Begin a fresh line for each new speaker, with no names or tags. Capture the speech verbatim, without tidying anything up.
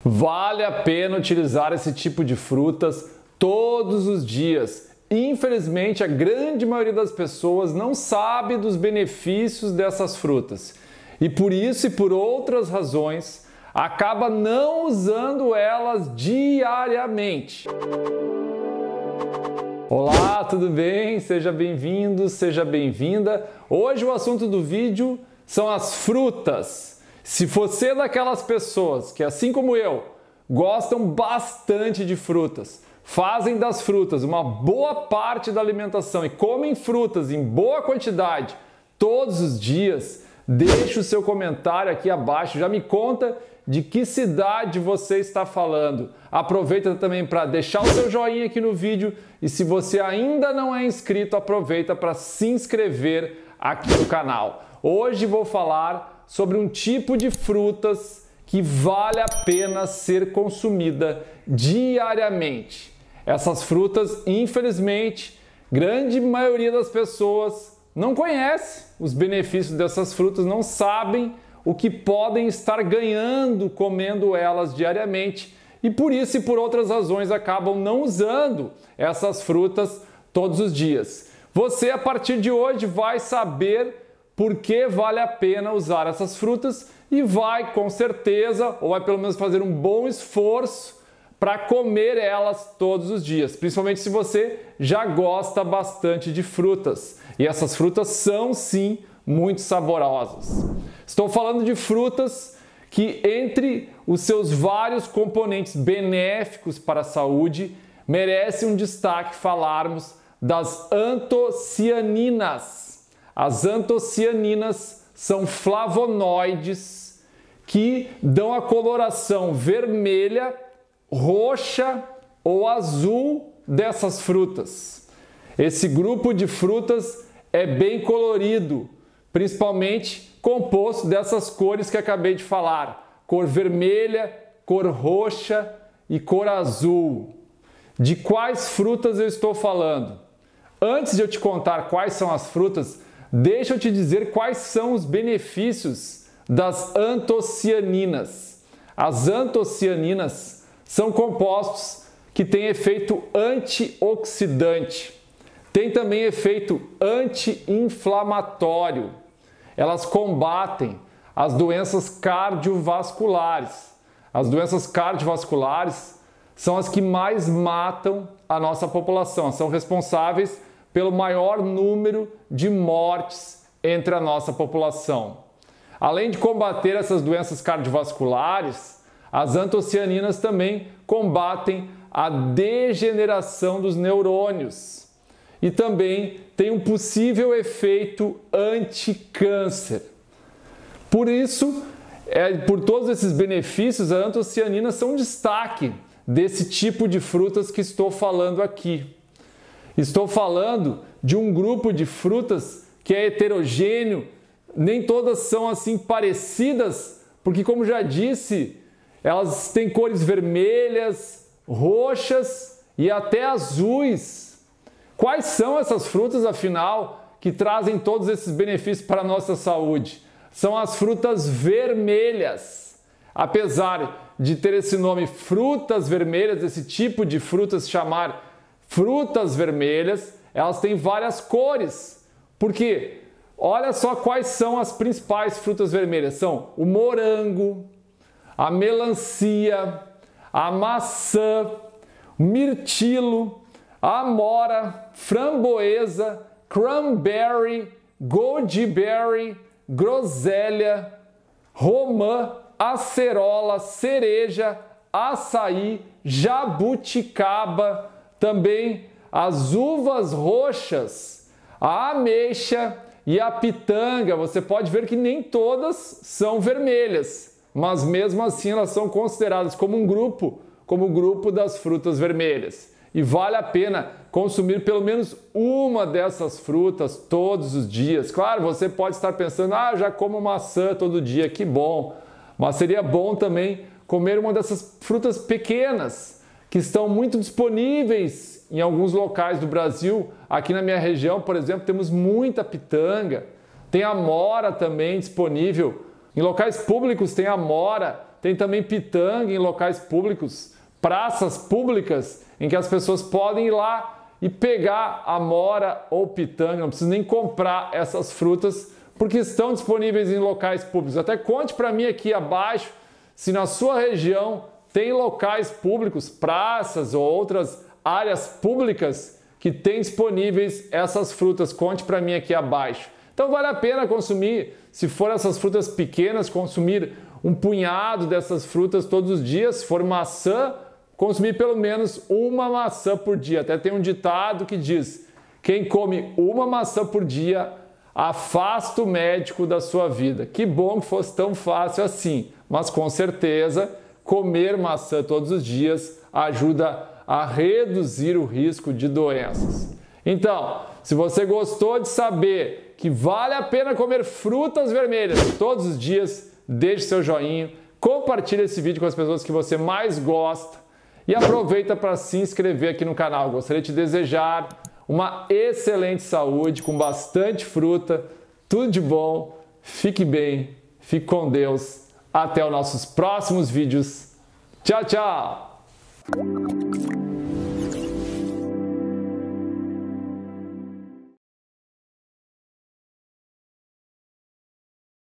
Vale a pena utilizar esse tipo de frutas todos os dias. Infelizmente, a grande maioria das pessoas não sabe dos benefícios dessas frutas e por isso e por outras razões acaba não usando elas diariamente. Olá, tudo bem? Seja bem-vindo, seja bem-vinda. Hoje o assunto do vídeo são as frutas. Se você é daquelas pessoas que, assim como eu, gostam bastante de frutas, fazem das frutas uma boa parte da alimentação e comem frutas em boa quantidade todos os dias, deixe o seu comentário aqui abaixo, já me conta de que cidade você está falando. Aproveita também para deixar o seu joinha aqui no vídeo e se você ainda não é inscrito, aproveita para se inscrever aqui no canal. Hoje vou falar sobre um tipo de frutas que vale a pena ser consumida diariamente. Essas frutas, infelizmente, grande maioria das pessoas não conhece os benefícios dessas frutas, não sabem o que podem estar ganhando comendo elas diariamente e por isso e por outras razões acabam não usando essas frutas todos os dias. Você, a partir de hoje, vai saber por que vale a pena usar essas frutas e vai, com certeza, ou vai pelo menos fazer um bom esforço para comer elas todos os dias, principalmente se você já gosta bastante de frutas. E essas frutas são, sim, muito saborosas. Estou falando de frutas que, entre os seus vários componentes benéficos para a saúde, merece um destaque falarmos das antocianinas. As antocianinas são flavonoides que dão a coloração vermelha, roxa ou azul dessas frutas. Esse grupo de frutas é bem colorido, principalmente composto dessas cores que acabei de falar: cor vermelha, cor roxa e cor azul. De quais frutas eu estou falando? Antes de eu te contar quais são as frutas, deixa eu te dizer quais são os benefícios das antocianinas. As antocianinas são compostos que têm efeito antioxidante, tem também efeito anti-inflamatório. Elas combatem as doenças cardiovasculares. As doenças cardiovasculares são as que mais matam a nossa população, são responsáveis pelo maior número de mortes entre a nossa população. Além de combater essas doenças cardiovasculares, as antocianinas também combatem a degeneração dos neurônios e também tem um possível efeito anti-câncer. Por isso, é, por todos esses benefícios, as antocianinas são um destaque desse tipo de frutas que estou falando aqui. Estou falando de um grupo de frutas que é heterogêneo, nem todas são assim parecidas, porque, como já disse, elas têm cores vermelhas, roxas e até azuis. Quais são essas frutas, afinal, que trazem todos esses benefícios para a nossa saúde? São as frutas vermelhas. Apesar de ter esse nome frutas vermelhas, esse tipo de frutas se chamar frutas vermelhas, elas têm várias cores. Porque olha só quais são as principais frutas vermelhas. São o morango, a melancia, a maçã, o mirtilo, a amora, framboesa, cranberry, goji-berry, groselha, romã, acerola, cereja, açaí, jabuticaba, também as uvas roxas, a ameixa e a pitanga. Você pode ver que nem todas são vermelhas, mas mesmo assim elas são consideradas como um grupo, como o grupo das frutas vermelhas. E vale a pena consumir pelo menos uma dessas frutas todos os dias. Claro, você pode estar pensando, ah, eu já como maçã todo dia, que bom. Mas seria bom também comer uma dessas frutas pequenas, que estão muito disponíveis em alguns locais do Brasil. Aqui na minha região, por exemplo, temos muita pitanga, tem amora também disponível. Em locais públicos tem amora, tem também pitanga em locais públicos, praças públicas em que as pessoas podem ir lá e pegar amora ou pitanga, não precisa nem comprar essas frutas porque estão disponíveis em locais públicos. Até conte para mim aqui abaixo se na sua região tem locais públicos, praças ou outras áreas públicas que têm disponíveis essas frutas. Conte para mim aqui abaixo. Então vale a pena consumir, se for essas frutas pequenas, consumir um punhado dessas frutas todos os dias. Se for maçã, consumir pelo menos uma maçã por dia. Até tem um ditado que diz: quem come uma maçã por dia afasta o médico da sua vida. Que bom que fosse tão fácil assim, mas com certeza comer maçã todos os dias ajuda a reduzir o risco de doenças. Então, se você gostou de saber que vale a pena comer frutas vermelhas todos os dias, deixe seu joinha, compartilhe esse vídeo com as pessoas que você mais gosta e aproveita para se inscrever aqui no canal. Gostaria de te desejar uma excelente saúde, com bastante fruta, tudo de bom, fique bem, fique com Deus, até os nossos próximos vídeos. Tchau, tchau!